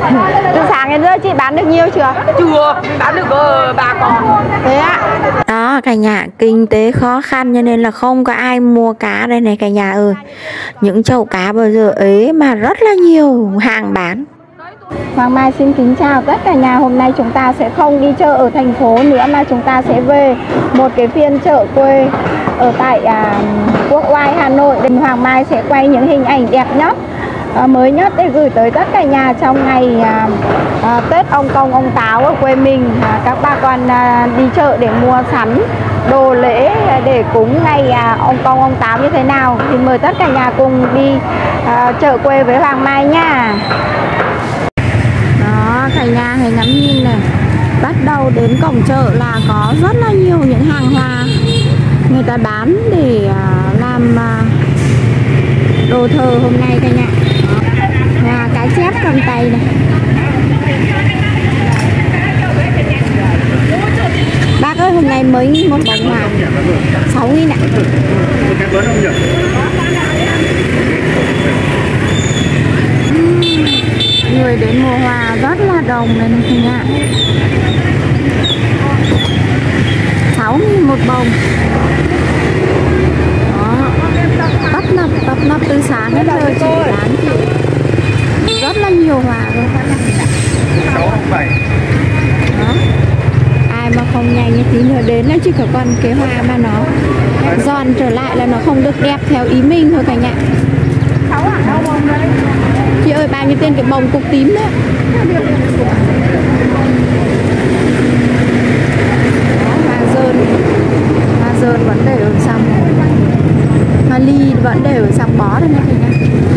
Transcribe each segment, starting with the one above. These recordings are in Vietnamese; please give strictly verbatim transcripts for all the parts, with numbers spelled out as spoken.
Từ sáng đến giờ chị bán được nhiều chưa? Chưa, bán được uh, ba con. Thế ạ? Đó cả nhà, kinh tế khó khăn cho nên là không có ai mua cá đây này cả nhà ơi. Những chậu cá bây giờ ế mà rất là nhiều hàng bán. Hoàng Mai xin kính chào tất cả nhà. Hôm nay chúng ta sẽ không đi chợ ở thành phố nữa mà chúng ta sẽ về một cái phiên chợ quê ở tại à, Quốc Oai, Hà Nội. Đình Hoàng Mai sẽ quay những hình ảnh đẹp nhất, à, mới nhất để gửi tới tất cả nhà trong ngày à, à, Tết ông Công ông Táo ở quê mình. À, các bà con à, đi chợ để mua sắm đồ lễ để cúng ngày à, ông Công ông Táo như thế nào thì mời tất cả nhà cùng đi à, chợ quê với Hoàng Mai nha. Đó cả nhà hãy ngắm nhìn này, bắt đầu đến cổng chợ là có rất là nhiều những hàng hoa người ta bán để uh, làm uh, đồ thờ hôm nay cả nhà. Hoa cá chép cầm tay này. Bác ơi, hôm nay mới một bông hoa sáu nghìn ạ. Người đến mua hoa rất là đông này cả nhà. Sáu nghìn một bông. Đó, tấp nập tấp nập từ sáng đến giờ chị bán chị rất là nhiều hoa luôn. Đó, ai mà không nhanh như tí nữa đến là chỉ có con cái hoa mà nó giòn trở lại là nó không được đẹp theo ý mình thôi cả nhà. Chị ơi, bao nhiêu tiền cái bông cục tím đấy? Hoa dơn, hoa dơn vẫn để ở xong, hoa ly vẫn để ở xong bó đây này cả nhà.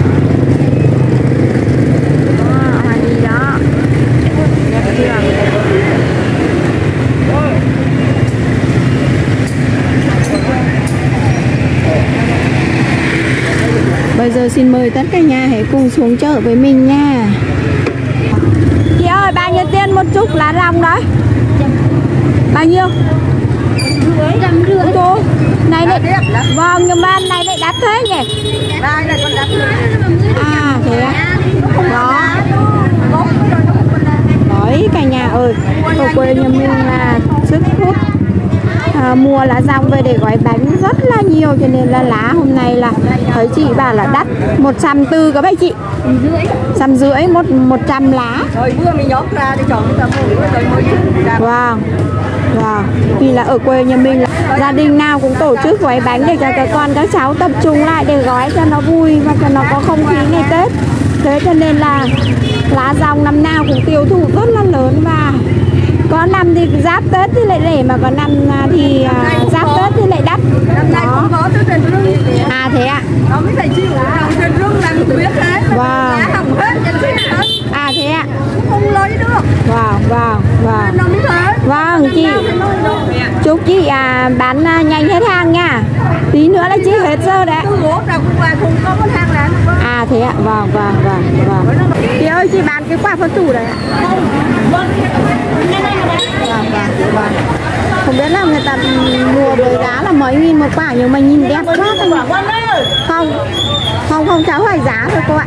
Đó, hoa ly đó, đẹp chưa? Bây giờ xin mời tất cả nhà hãy cùng xuống chợ với mình nha. Chị ơi, bao nhiêu tiền một chục lá rong đấy? Bao nhiêu? Trăm rưỡi. Cô, này này, vâng, nhưng mà này lại đắt thế nhỉ? Đây này con đắt. À, thế á? Đó. Đấy cả nhà ơi, ở quê nhà mình là sức hút à, mua lá rong về để gói bánh rất là nhiều, cho nên là lá hôm nay là thấy chị bảo là đắt một trăm tư các bác chị, trăm rưỡi một một trăm lá. Rồi vừa mình nhót ra để chọn tầm rồi mới ra. Vâng, vâng. Vì là ở quê nhà mình là gia đình nào cũng tổ chức gói bánh để cho các con các cháu tập trung lại để gói cho nó vui và cho nó có không khí ngày Tết. Thế cho nên là lá rong năm nào cũng tiêu thụ rất là lớn, và có năm thì giáp Tết thì lại rẻ, mà có năm thì uh, giáp Tết thì lại đắt. Năm nay cũng có tới trên rừng. À thế ạ? Nó mới phải chịu lòng trên rừng là mình biết hết. Vâng. Lá hỏng hết, trên rừng hết. À thế ạ? Không lấy được. Vâng, vâng, vâng. Nó mới thế. Vâng chị. Chúc chị à, bán uh, nhanh hết hàng nha. Tí nữa là chị hết giờ đấy. Từ gỗ ra cũng vài thùng có một hàng là. À thế ạ? Vâng, vâng, vâng, vâng. Chị ơi, chị bán cái quả phân tủ đấy ạ? Không. Vâng, vâng, vâng. Không biết là người ta mua với giá là mấy nghìn một quả, nhưng mà nhìn đẹp quá thôi. Không, không, không, cháu hỏi giá thôi cô ạ.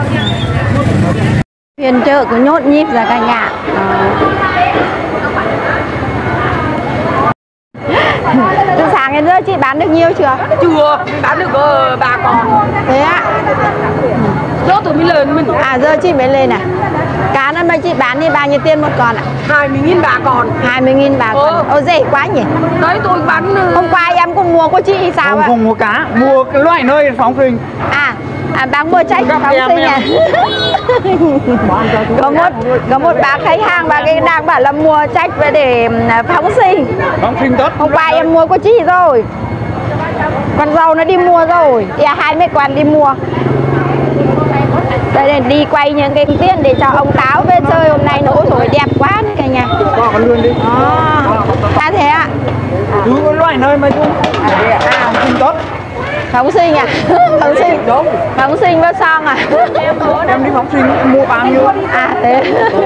Phiên chợ cứ nhộn nhịp ra cả nhà. Từ sáng đến giờ chị bán được nhiều chưa? Chưa, bán được uh, ba con. Thế ạ? Giờ tôi mới lên mình. À giờ chị mới lên à? Cá năm nay chị bán đi bao nhiêu tiền một con ạ? Hai mươi nghìn ba con. Hai mươi nghìn ba con. Ô rẻ quá nhỉ? Đấy tôi bán. Hôm qua em cũng mua của chị thì sao ạ? Không, không mua cá, mua cái loại nơi phóng sinh. À, à bác mua trách phóng sinh à? Có một có một bác khách hàng bà cái đang bảo là mua trách về để phóng sinh. Phóng sinh tốt. Hôm qua em mua của chị rồi. Con dâu nó đi mua rồi. Thì hai mẹ con đi mua. Đây là đi quay những cái tiền để cho ông Táo về chơi hôm nay nổ rồi đẹp quá cả nhà. Qua con luôn đi. À, à thế ạ? Cứ cái loại nơi mà chú. À, phóng sinh tốt. Phóng sinh à? Phóng sinh. Đúng. Phóng sinh với son à? Em đi phóng sinh mua bao nhiêu? À thế.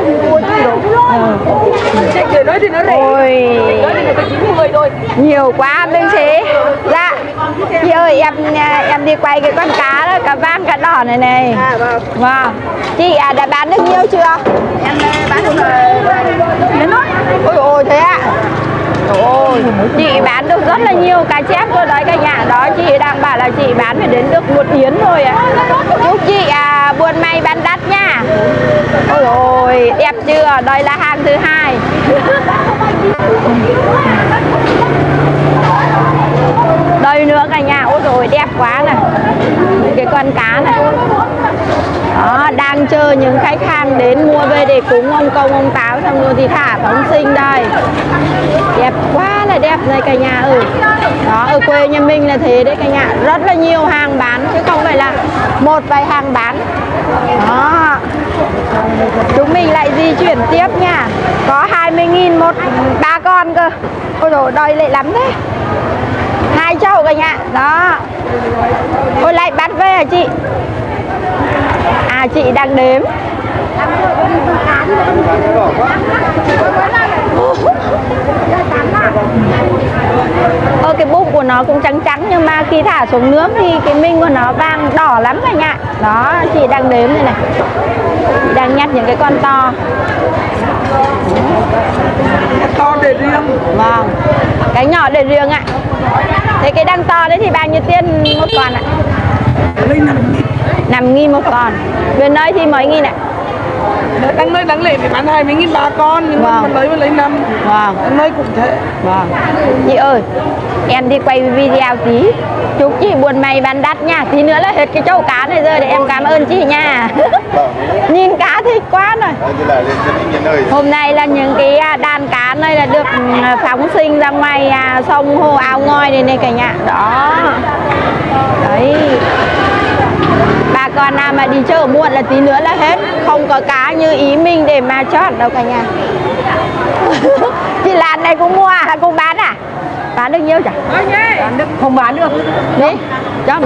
Chạy người nói thì nó rẻ. Ôi. Nói thì người ta chín mươi thôi. Nhiều quá Minh Trí. Dạ. Chị ơi em em đi quay cái con cá đó, cá vàng cá đỏ này này. À vâng. Vâng. Chị à, đã bán được nhiều chưa? Em bán được đến nói. Ôi ôi thế ạ. Ôi, chị bán được rất là nhiều cá chép rồi đấy cả nhà. Đó chị đang bảo là chị bán phải đến được một yến thôi ạ. À. Chúc chị à, buôn may bán đắt nha. Ôi ôi, đẹp chưa? Đây là hàng thứ hai. Đây nữa cả nhà. Ôi rồi đẹp quá này. Cái con cá này. Đó, đang chờ những khách hàng đến mua về để cúng ông công ông táo, xong rồi thì thả phóng sinh đây. Đẹp quá là đẹp đây cả nhà ơi. Đó, ở quê nhà mình là thế đấy cả nhà. Rất là nhiều hàng bán chứ không phải là một vài hàng bán. Đó. Chúng mình lại di chuyển tiếp nha. Có hai mươi nghìn một ba con cơ. Ôi dồi đây lại lắm thế. Hai chậu cả nhà. Đó. Ôi lại bắt về hả chị? À chị đang đếm. Ơ cái bụng của nó cũng trắng trắng nhưng mà khi thả xuống nước thì cái minh của nó vàng đỏ lắm cả nhà. Đó chị đang đếm này này. Chị đang nhặt những cái con to. Cái to để riêng. Vâng. Cái nhỏ để riêng ạ. Thế cái đang to đấy thì bao nhiêu tiền một con ạ? Lấy năm nghìn. năm nghìn một con. Bên nơi thì mấy nghìn ạ? Đang nơi đáng lệ thì bán hai mươi nghìn ba con nhưng mà Vâng. lấy mới lấy năm. Vâng. Đang nơi cũng thế. Vâng. Chị ơi, em đi quay video tí. Chúc chị buôn may bán đắt nha. Tí nữa là hết cái chậu cá này rồi để em cảm ơn chị nha. Nhìn cá thích quá rồi. Hôm nay là những cái đàn cá này là được phóng sinh ra ngoài sông hồ ao ngòi này này cả nhà. Đó. Đấy. Bà con nào mà đi chợ muộn là tí nữa là hết. Không có cá như ý mình để mà chót đâu cả nhà. Chị Lan này cũng mua à? Cũng bán à? Bán được nhiêu chả? Bán được không bán được. Đi, chấm.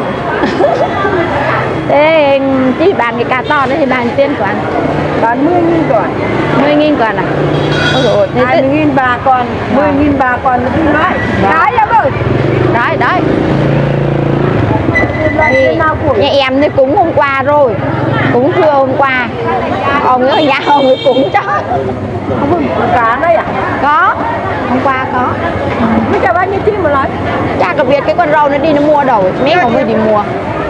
Thế chị bán cái cá to đấy thì bán tiền của anh? Bán mười nghìn con. mười nghìn con à? Ôi dồi ôi, thế hai mươi nghìn ba con, mười nghìn ba con nó đi nói. Đấy em ơi. Đấy, đấy. Thì nhà em thì cúng hôm qua rồi. Cúng trưa hôm qua. Ông ở nhà ông ấy cúng cho. Cá đây à? Có. Hôm qua có. Bây giờ bao nhiêu chi mà lấy? Chả có biết cái con râu nó đi nó mua đâu. Mấy không phải đi mua.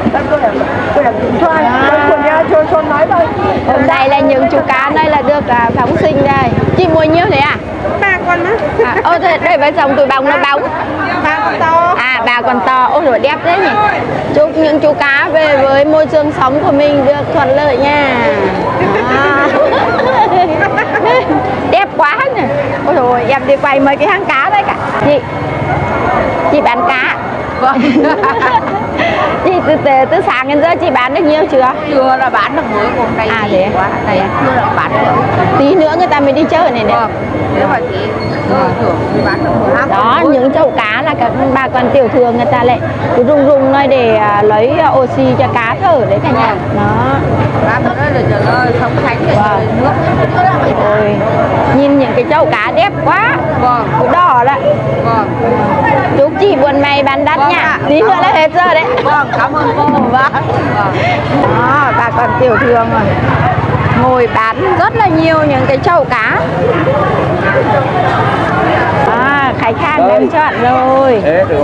Hôm nay là những chú cá đây là được à, phóng sinh đây. Chị mua nhiêu thế à? Ba con á. À, ô thế đây phải chồng tụi bóng nó bóng. Ba con to. À bà còn to. Ôi rồi đẹp thế nhỉ. Chúc những chú cá về với môi trường sống của mình được thuận lợi nha. À. Đẹp quá nè. Ôi rồi em đi quay mấy cái hang cá đấy cả. Chị Chị bán cá. Vâng. Chị từ, từ, từ sáng đến giờ chị bán được nhiều chưa? Chưa là bán được mới còn đây. À thế quá. Đây chưa là bán được. Tí nữa người ta mới đi chơi này này. Vâng. Nếu mà chị thưởng thì bán được mười hai. Đó, những chậu cá là các bà con tiểu thường người ta lại cứ rung rung nơi để à, lấy à, oxy cho cá thở đấy cả nhà. Đó. Bán được đấy là giờ sống tránh để Vâng. nước. Ôi, nhìn những cái chậu cá đẹp quá. Vâng. Cứ đỏ đấy. Vâng. Chúc chị buôn may bán đắt Vâng nha. ạ. Tí nữa là hết giờ đấy. Vâng, cảm ơn cô. Vâng. Vâng. Đó, bà con tiểu thương rồi. Ngồi bán rất là nhiều những cái chậu cá. À, khách hàng đang chọn rồi. Thế được.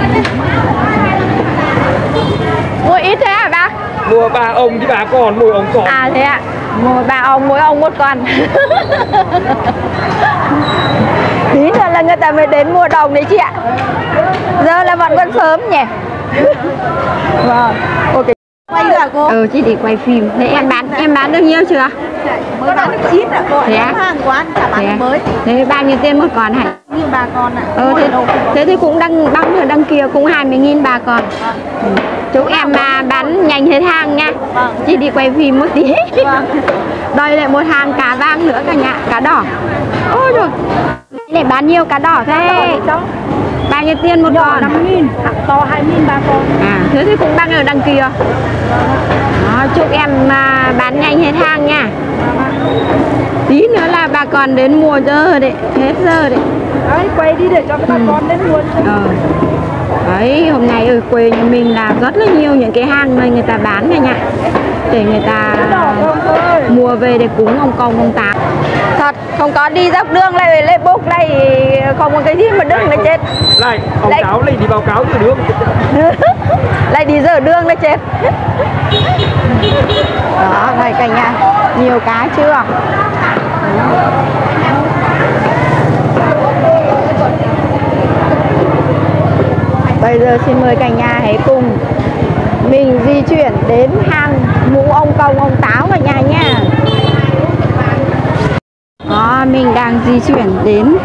Mua ít thế hả bác? Mua ba ông chứ bà còn mỗi ông còn. À thế ạ. Mua ba ông mỗi ông một con. Tí nữa là người ta mới đến mua đồng đấy chị ạ. Giờ là vẫn vẫn sớm nhỉ. Vâng. Ok. Quay được à cô? Ừ chị đi quay phim. Thế em bán em bán được nhiêu chưa? Mới bán được chín ạ cô. Thế á? Hàng quán chả bán Thế, được mới. thế bao nhiêu tiền một con hả? Như ba con ạ. Ừ, thế, thế thì cũng đăng băng ở đăng kia cũng hai mươi nghìn ba con. Ừ. Chúc em mà bán nhanh hết hàng nha. Vâng. Chị đi quay phim một tí. Vâng. Đây lại một hàng cá vàng nữa cả nhà, cá đỏ. Ôi rồi. Lại bán nhiều cá đỏ thế. bao nhiêu tiền một con? năm nghìn, to hai nghìn ba con. À, thế thì cũng đang ở đằng kia. Đó, chúc em mà bán nhanh hết hàng nha. Tí nữa là bà con đến mua giờ đấy, hết giờ đấy. Đấy, quay đi để cho các bà Ừ. con đến mua. Ờ. Đấy, hôm nay ở quê nhà mình là rất là nhiều những cái hàng này người ta bán này nha. Để người ta mua về để cúng ông Công ông Táo. Thật, không có đi dọc đường lại lấy bốc này, không có cái gì mà đứng là chết. Này, ông Lại- cáo này đi báo cáo từ đường. Lại đi dở đường là chết. Đó, này cả nhà, nhiều cá chưa? Bây giờ xin mời cả nhà hãy cùng mình di chuyển đến hang mũ ông Công ông Táo cả nhà nha. Đó, mình đang di chuyển đến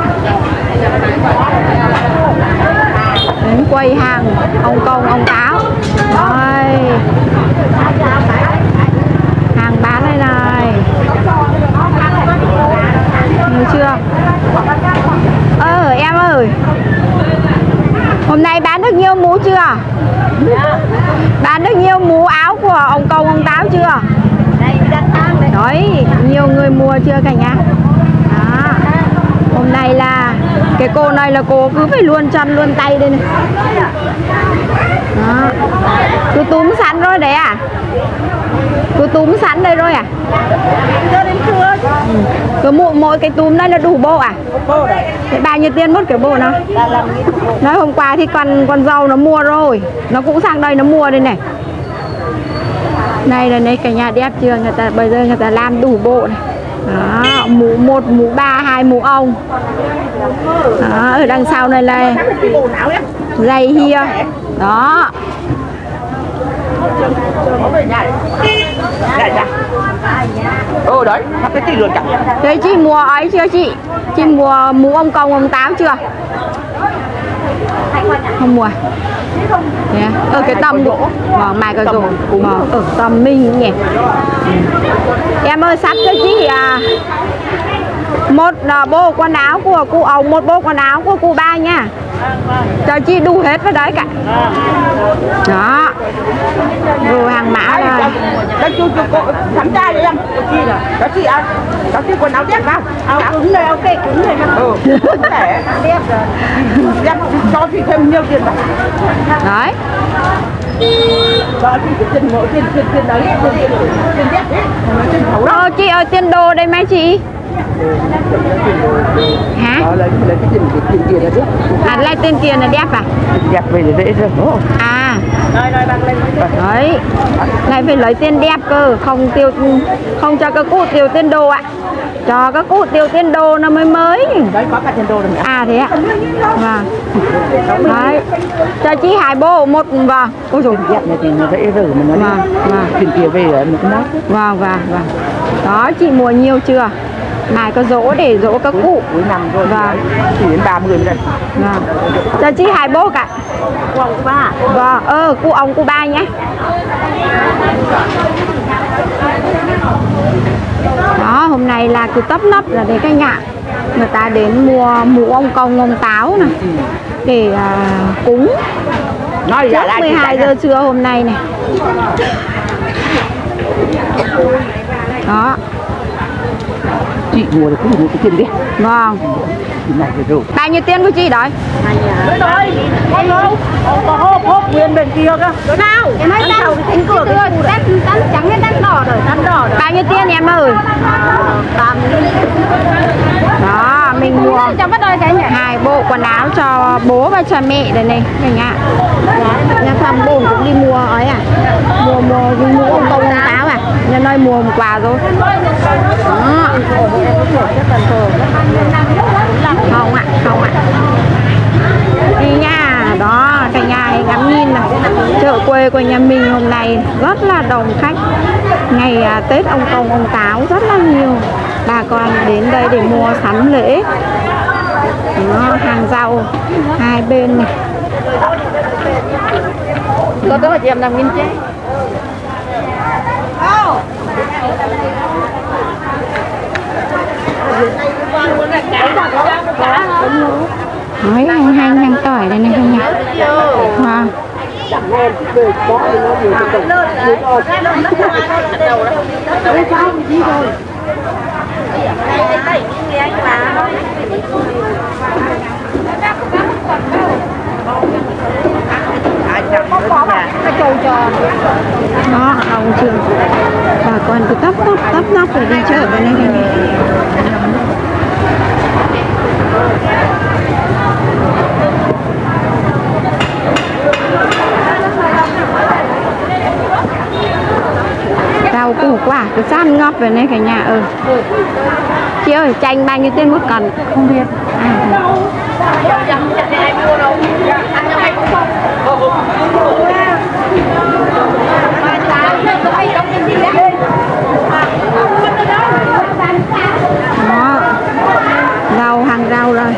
đến quầy hàng ông Công ông Táo. Rồi, hàng bán đây này, nhiều chưa? Ờ em ơi, hôm nay bán được nhiều mũ chưa? Bán được nhiều mũ áo của ông Công ông Táo chưa? Đấy, nhiều người mua chưa cả nhà? Đó. Hôm nay là cái cô này là cô cứ phải luôn chân luôn tay đây này. Đó. Cứ túm sẵn rồi đấy à? Cứ túm sẵn đây rồi à? Ừ. Cứ mỗi, mỗi cái túm này là đủ bộ à? Thế bao nhiêu tiền một cái bộ nào? Nói hôm qua thì con con dâu nó mua rồi, nó cũng sang đây nó mua đây này. Này là này cả nhà đẹp chưa? Người ta bây giờ người ta làm đủ bộ này. Đó, mũ một, mũ ba, hai mũ ông. Đó, ở đằng sau này là dây hia. Đó. Ờ đấy, sắp cái tỷ lượt cả. Thế chị mua ấy chưa chị? Chị mua mũ ông Công ông Táo chưa? Không mua. Thế à? Ở cái tầm đi. Vâng, mai có rổ. Vâng, ở tầm mình nhỉ. Em ơi sắp cho chị à, một uh, bộ quần áo của cô ông, một bộ quần áo của cô ba nha. Cho chị đủ hết vào đấy cả. Đó. Đồ hàng mã rồi. Đây chú chú cô thắm trai đi em. Đó chị à, đó chị quần áo đẹp nào. Áo cứng này, áo kệ cứng này. Ừ, cứng rẻ, đẹp rồi. Đẹp cho chị thêm nhiều tiền vào. Đấy. Đó chị cái tiền mỗi tiền tiền tiền đấy, tiền tiền đẹp đấy. Tiền xấu đó. Ờ, chị ơi tiền đồ đây mấy chị? Hả? Đó lấy lấy cái tiền tiền tiền là đẹp. À lấy tiền tiền là đẹp à? Đẹp về để dễ rồi. À. Đây đây bác lên. Đấy. Lại phải lấy tiền đẹp cơ, không tiêu không cho các cụ tiêu tiền đồ ạ. Cho các cụ tiêu tiền đồ nó mới mới. Đấy có cả tiền đồ rồi. À thế ạ. Vâng. Đấy. Cho chị hai bộ một vâng. Ôi trời. Đẹp này thì nó dễ rồi mà nó Vâng, vâng. tiền kia về là nó cũng nát. Vâng vâng vâng. Đó chị mua nhiều chưa? Mai có dỗ để dỗ các cụ. Cuối năm rồi. Vâng. Chỉ đến ba mươi đây. Vâng. Cho chị hai bộ cả. Cụ ông ba. Vâng, ờ cụ ông cụ ba nhé. Đó, hôm nay là cứ tấp nập là để cái nhà người ta đến mua mũ ông Công ông Táo này để à, cúng Nói trước mười hai giờ trưa hôm nay này. Đó. Chị mua được cũng được cái tiền đi. Vâng. Này rồi. Bao nhiêu tiền của chị đấy? Đấy rồi. Con đâu? Có hộp hộp nguyên bên kia cơ. Chỗ nào? Em thấy đằng sau cái cánh cửa cái khu đắt đắt trắng hay đắt đỏ rồi? đắt đỏ rồi. Bao nhiêu tiền em ơi? tám. Đó, mình mua hai bộ quần áo cho bố và cho mẹ đây này cả nhà. Nhà thăm bồn cũng đi mua ấy à? Mua mua đi mua ông Công ông Táo à? Nhà nơi mua một quà rồi. Đó. Không ạ, không ạ. Đi nha, đó cả nhà hãy ngắm nhìn này. Chợ quê của nhà mình hôm nay rất là đông khách. Ngày à, Tết ông Công ông Táo rất là nhiều bà con đến đây để mua sắm lễ. Đó, hàng rau hai bên này. Có đó chị em làm nghìn chứ. Nói hàng hàng hàng to à. Đó, ông trường bà con cứ tấp tấp tấp nóc để đi chợ cái này cái này. Rau củ quả cứ san ngót về này cả nhà. Ừ chị ơi, chanh bao nhiêu tiền một cân? Không biết. À. Đó, rau hàng rau rồi.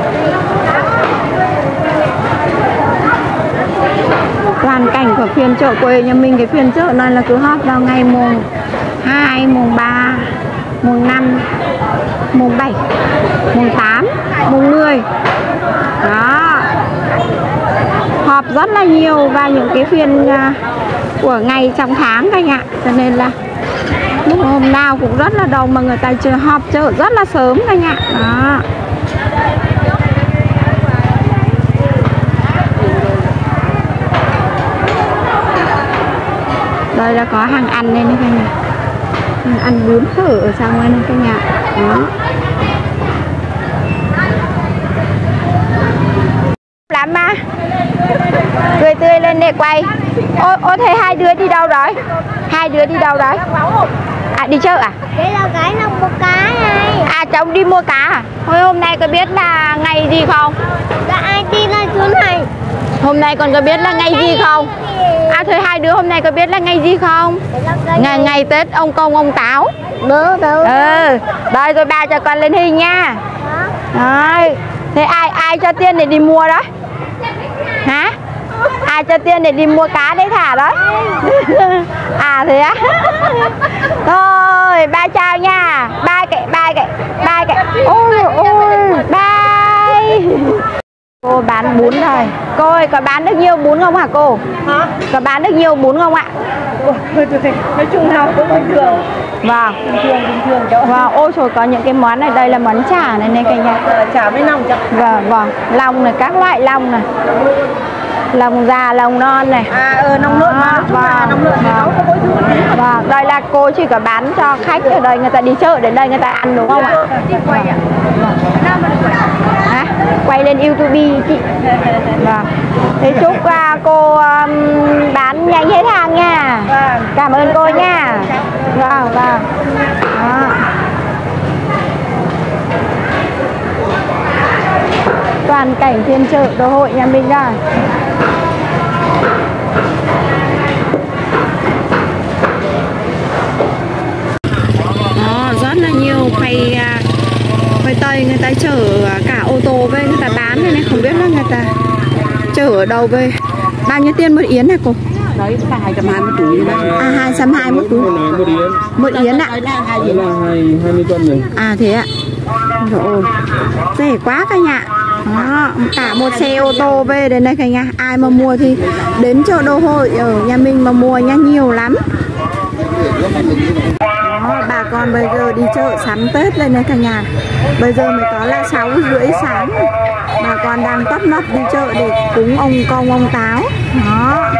Toàn cảnh của phiên chợ quê nhà mình. Cái phiên chợ này là cứ họp vào ngày mùng hai, mùng ba, mùng năm, mùng bảy, mùng tám, mùng mười. Đó, họp rất là nhiều và những cái phiên của ngày trong tháng các ạ. Cho nên là lúc hôm nào cũng rất là đông mà người ta chưa họp chợ rất là sớm các ạ. Đó. Đây là có hàng ăn đây này các nhà. Hàng ăn bún phở ở sau ngoài này các nhà. Đó. Lắm mà. Cười tươi lên để quay. Ô, ô thế hai đứa đi đâu rồi? Hai đứa đi đâu rồi? À đi chợ à? Đây là cái nông mua cá này. À cháu đi mua cá à? Thôi hôm nay có biết là ngày gì không? Dạ ai tin là chú này. Hôm nay còn có biết là ngày gì không? À thôi hai đứa hôm nay có biết là ngày gì không? Ngày ngày Tết ông Công ông Táo. Bữa đâu. Ừ. Đây rồi ba cho con lên hình nha. Đấy. Thế ai ai cho tiền để đi mua đó? Hả? Ai cho tiền để đi mua cá để thả đó? À thế á? Thôi ba chào nha. Bye kệ, bye kệ, bye kệ. Ôi ôi, bye. Cô bán bún rồi. Cô ơi có bán được nhiều bún không hả cô? Hả? Có bán được nhiều bún không ạ? Nói chung là cũng bình thường. Vâng. Bình thường, bình thường cháu. Vâng, ôi trời có những cái món này, đây là món chả này này cả nhà. Chả với lòng cháu. Vâng, vâng, lòng này, các loại lòng này. Lòng già, lòng non này. À, ờ, nông lợn mà. Vâng, Nông lợn thì nó có mỗi thứ một tí. vâng, đây là cô chỉ có bán cho khách ở đây, người ta đi chợ đến đây người ta ăn đúng không ạ? Quay ạ. Hả? Quay lên YouTube chị. Vâng. Thế chúc uh, cô um, bán nhanh hết hàng nha. Vâng. Cảm ơn cô nha. Vâng, vâng. Đó. Toàn cảnh phiên chợ đồ hội nhà mình rồi. Đó, rất là nhiều khoai khoai tây người ta chở cả ô tô về người ta bán này, này không biết là người ta chở ở đâu về. Bao nhiêu tiền một yến này cô? Đấy là hai trăm hai mươi túi. À hai trăm hai mươi một túi. Một yến ạ. Là hai Đấy là hai hai mươi cân rồi. À thế ạ. Rồi. Rẻ quá cả nhà. Đó, cả một xe ô tô về đến đây cả nhà. Ai mà mua thì đến chợ Đồ Hội ở nhà mình mà mua nha, nhiều lắm. Đó, bà con bây giờ đi chợ sắm Tết lên đây cả nhà. Bây giờ mới có là sáu rưỡi sáng. Bà con đang tấp nập đi chợ để cúng ông Công ông Táo. Đó.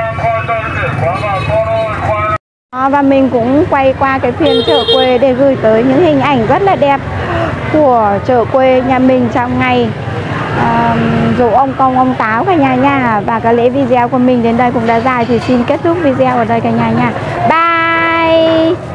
Đó, và mình cũng quay qua cái phiên chợ quê để gửi tới những hình ảnh rất là đẹp của chợ quê nhà mình trong ngày uh, dỗ ông Công ông Táo cả nhà nha. Và cái lễ video của mình đến đây cũng đã dài thì xin kết thúc video ở đây cả nhà nha. Bye.